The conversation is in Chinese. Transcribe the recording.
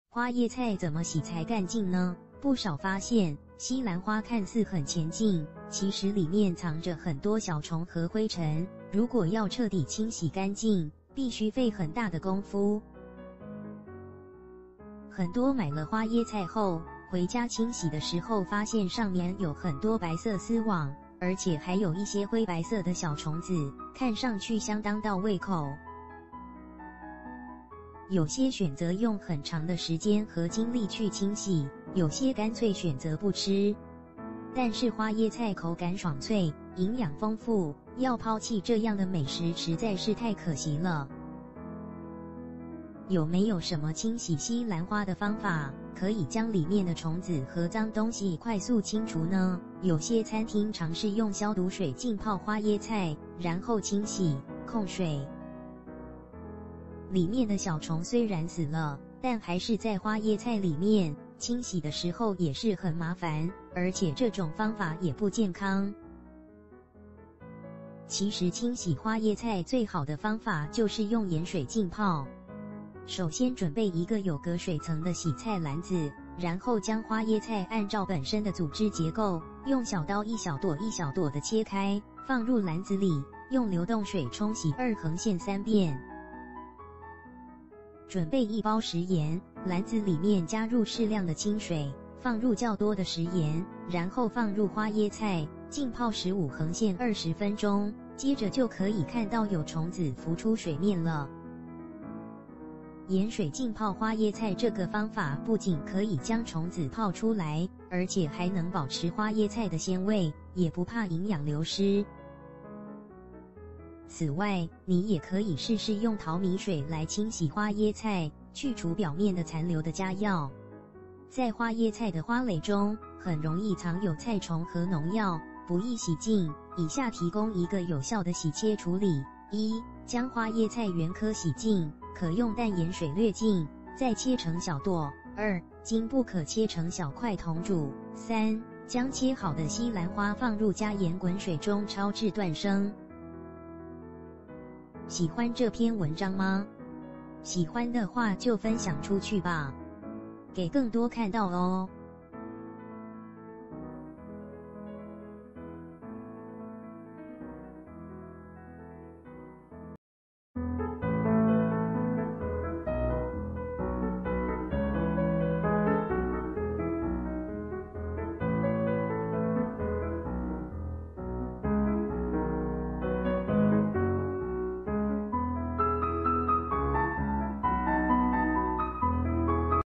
花椰菜怎么洗才干净呢？不少发现，西兰花看似很前进，其实里面藏着很多小虫和灰尘。如果要彻底清洗干净，必须费很大的功夫。很多买了花椰菜后，回家清洗的时候，发现上面有很多白色丝网，而且还有一些灰白色的小虫子，看上去相当到胃口。有些选择用很长的时间和精力去清洗，有些干脆选择不吃。但是花椰菜口感爽脆，营养丰富，要抛弃这样的美食实在是太可惜了。有没有什么清洗西兰花的方法，可以将里面的虫子和脏东西快速清除呢？有些餐厅尝试用消毒水浸泡花椰菜，然后清洗，控水。里面的小虫虽然死了，但还是在花椰菜里面，清洗的时候也是很麻烦，而且这种方法也不健康。其实清洗花椰菜最好的方法就是用盐水浸泡。首先准备一个有隔水层的洗菜篮子，然后将花椰菜按照本身的组织结构，用小刀一小朵一小朵的切开，放入篮子里，用流动水冲洗2横线3遍。准备1包食盐，篮子里面加入适量的清水，放入较多的食盐，然后放入花椰菜，浸泡15横线20分钟，接着就可以看到有虫子浮出水面了。盐水浸泡花椰菜这个方法不仅可以将虫子泡出来，而且还能保持花椰菜的鲜味，也不怕营养流失。此外，你也可以试试用淘米水来清洗花椰菜，去除表面的残留的佳药。在花椰菜的花蕾中，很容易藏有菜虫和农药，不易洗净。以下提供一个有效的洗切处理： 1. 将花椰菜原颗洗净，可用淡盐水略净，再切成小剁。 2. 经不可切成小块同煮。 3. 将切好的西兰花放入加盐滚水中焯至断生。喜欢这篇文章吗？喜欢的话就分享出去吧，给更多看到哦。